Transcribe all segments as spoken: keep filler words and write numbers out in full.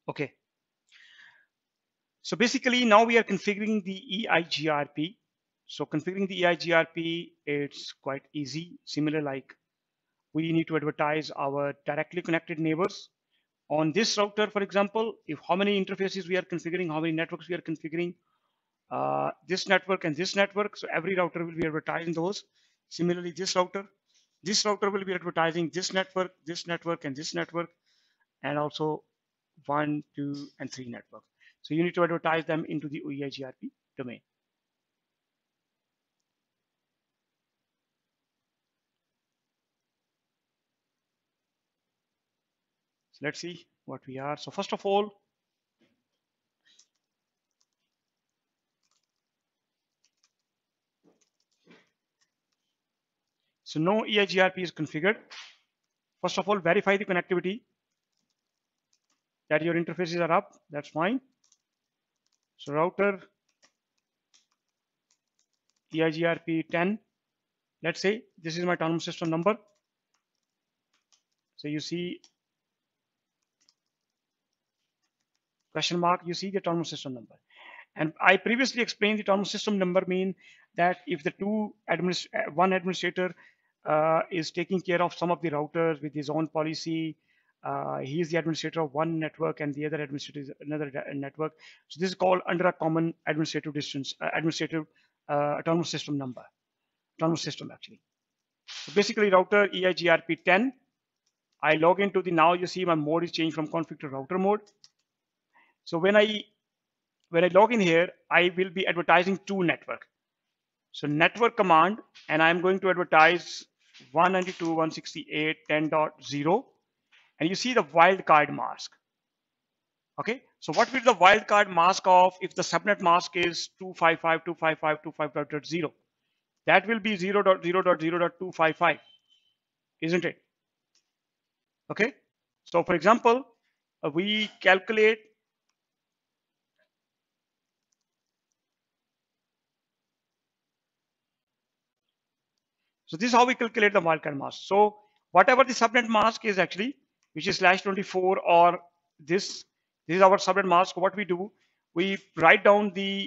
Okay. So basically now we are configuring the E I G R P. So configuring the E I G R P, it's quite easy. Similar like we need to advertise our directly connected neighbors. On this router, for example, if how many interfaces we are configuring, how many networks we are configuring, uh, this network and this network. So every router will be advertising those. Similarly, this router, this router will be advertising this network, this network, and this network, and also one, two, and three networks. So you need to advertise them into the E I G R P domain. So let's see what we are. So first of all, so no E I G R P is configured. First of all, verify the connectivity that your interfaces are up. That's fine. So router E I G R P ten. Let's say this is my autonomous system number. So you see question mark, you see the autonomous system number. And I previously explained the autonomous system number mean that if the two administ one administrator uh, is taking care of some of the routers with his own policy, uh, he is the administrator of one network and the other administrator is another network. So this is called under a common administrative distance, uh, administrative uh, autonomous system number, autonomous system actually. So basically router E I G R P ten, I log into the, now you see my mode is changed from config to router mode. So when I when I log in here, I will be advertising two network. So network command, and I'm going to advertise one ninety-two dot one sixty-eight dot ten dot zero, and you see the wildcard mask. Okay, so what will the wildcard mask of if the subnet mask is two fifty-five dot two fifty-five dot two fifty-five dot zero? That will be zero dot zero dot zero dot two fifty-five, isn't it? Okay, so for example, uh, we calculate. So this is how we calculate the wildcard mask. So whatever the subnet mask is actually, which is slash twenty-four or this, this is our subnet mask. What we do, we write down the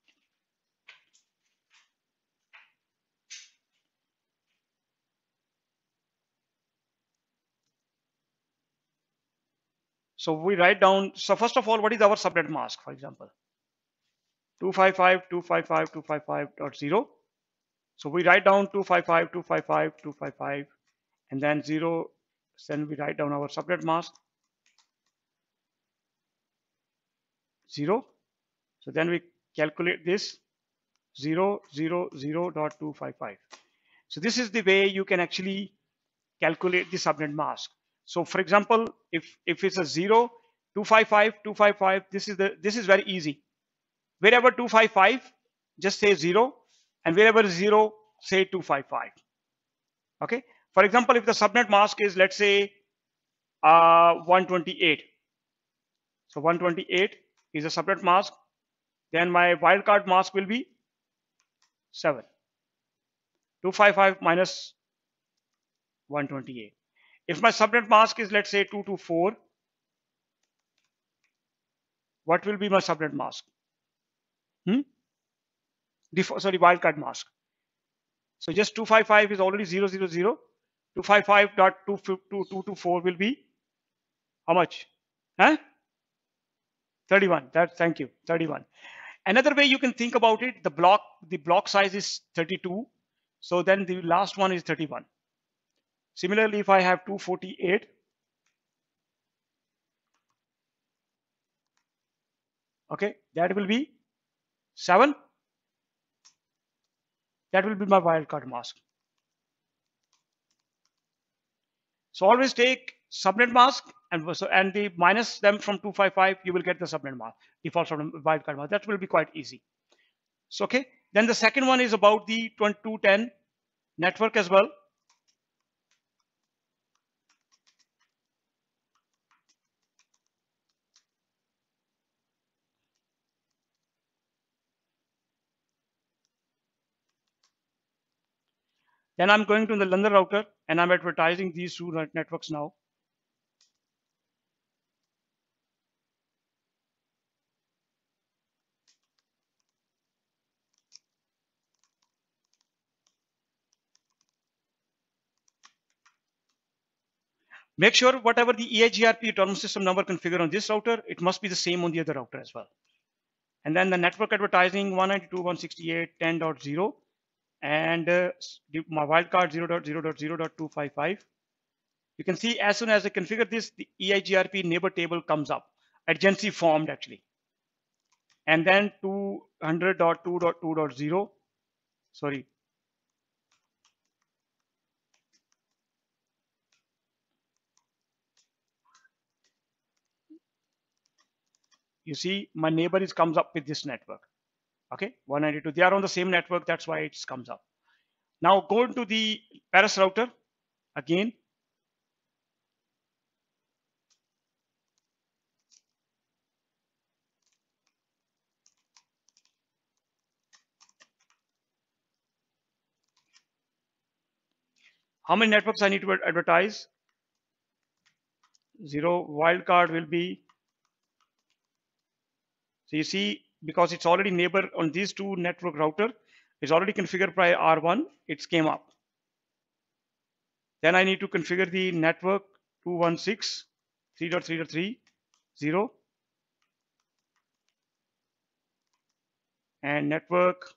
so we write down. So first of all, what is our subnet mask? For example, two fifty-five dot two fifty-five dot two fifty-five dot zero. So we write down two fifty-five dot two fifty-five dot two fifty-five, and then zero. Then we write down our subnet mask zero. So then we calculate this zero zero zero dot two fifty-five. So this is the way you can actually calculate the subnet mask. So for example, if if it's a zero, two fifty-five, two fifty-five, this is the this is very easy. Wherever two fifty-five, just say zero, and wherever zero, say two fifty-five. Okay. For example, if the subnet mask is, let's say, uh, one twenty-eight, so one twenty-eight is a subnet mask, then my wildcard mask will be seven. two fifty-five minus one twenty-eight. If my subnet mask is, let's say, two twenty-four, what will be my subnet mask? Hmm? Def sorry, wildcard mask. So just two fifty-five is already zero zero zero. two fifty-five dot two twenty-four will be how much? Huh? thirty-one. That, thank you, thirty-one. Another way you can think about it, the block, the block size is thirty-two. So then the last one is thirty-one. Similarly, if I have two forty-eight, okay, that will be seven. That will be my wildcard mask. So always take subnet mask and so and the minus them from two fifty-five, you will get the subnet mask, default subnet wildcard mask. That will be quite easy. So okay. Then the second one is about the twenty-two ten network as well. Then I'm going to the London router and I'm advertising these two networks now. Make sure whatever the E I G R P autonomous system number configured on this router, it must be the same on the other router as well. And then the network advertising one ninety-two dot one sixty-eight dot ten dot zero and uh, my wildcard zero dot zero dot zero dot two fifty-five. You can see as soon as I configure this, the E I G R P neighbor table comes up, adjacency formed actually. And then two hundred dot two dot two dot zero, sorry. You see my neighbor is comes up with this network. Okay, one ninety-two, they are on the same network, that's why it comes up. Now go into the Paris router again. How many networks I need to advertise? Zero. Wildcard will be, so you see, because it's already neighbor on these two network router, is already configured by R one, it came up. Then I need to configure the network two one six dot three dot three dot three dot zero and network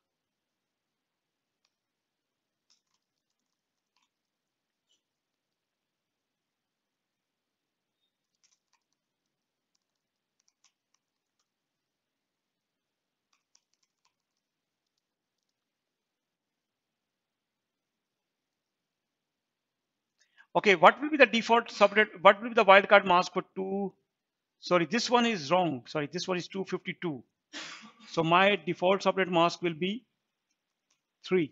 okay, what will be the default subnet? What will be the wildcard mask for two? Sorry, this one is wrong. Sorry, this one is two fifty-two. So my default subnet mask will be three.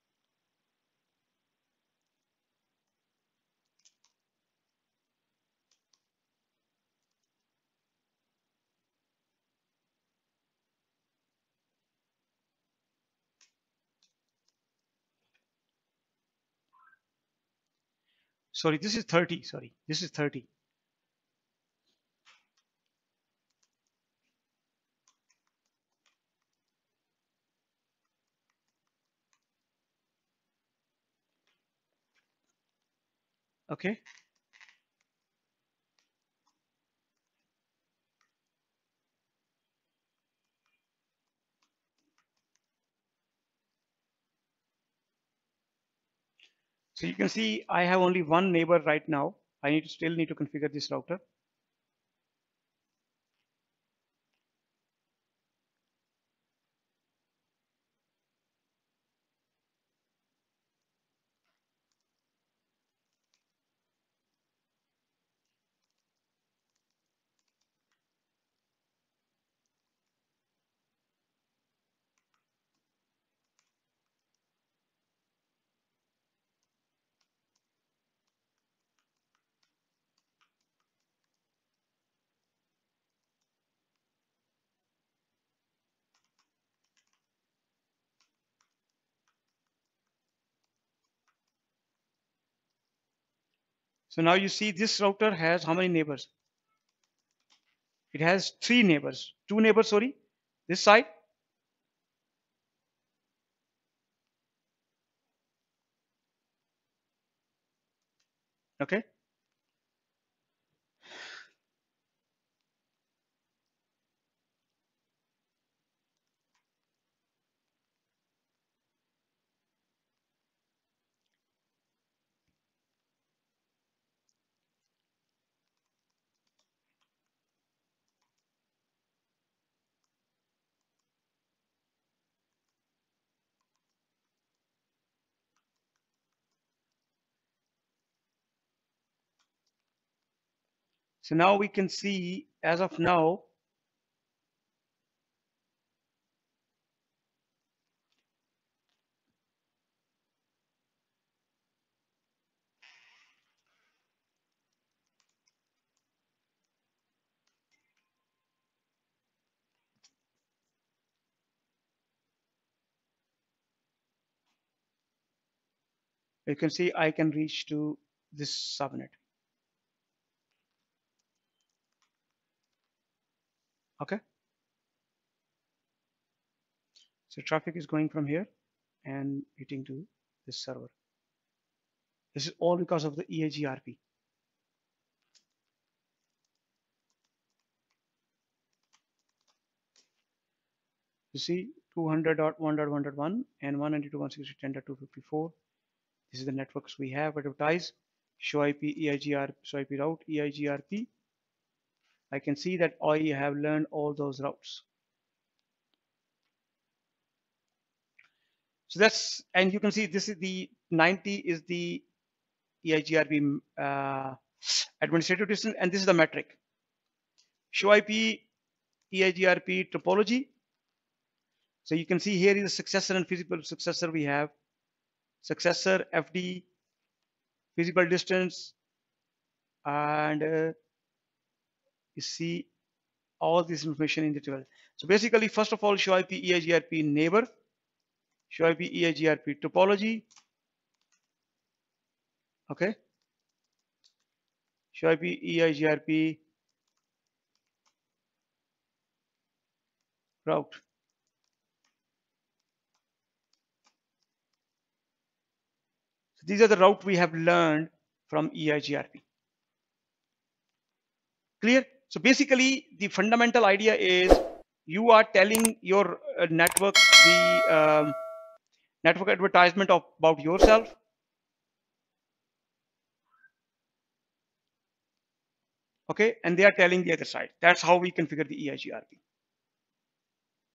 Sorry, this is thirty. Sorry, this is thirty. Okay. So you can see I have only one neighbor right now. I need to still need to configure this router. So now you see this router has how many neighbors? It has three neighbors, two neighbors, sorry, this side. Okay. So now we can see as of now, you can see I can reach to this subnet. Okay. So traffic is going from here and hitting to this server. This is all because of the E I G R P. You see two hundred dot one dot one dot one and one ninety-two dot one sixty dot ten dot two fifty-four. This is the networks we have advertised. Show I P, E I G R, show I P route, E I G R P. I can see that I have learned all those routes. So that's, and you can see this is the ninety is the E I G R P uh, administrative distance, and this is the metric. Show I P, E I G R P topology. So you can see here is a successor and feasible successor we have. Successor, F D, feasible distance, and uh, you see all this information in the table. So basically, first of all, show I P, E I G R P neighbor, show I P, E I G R P topology, okay, show I P, E I G R P route. So these are the route we have learned from E I G R P. Clear? So basically, the fundamental idea is you are telling your uh, network the um, network advertisement of, about yourself. Okay, and they are telling the other side. That's how we configure the E I G R P.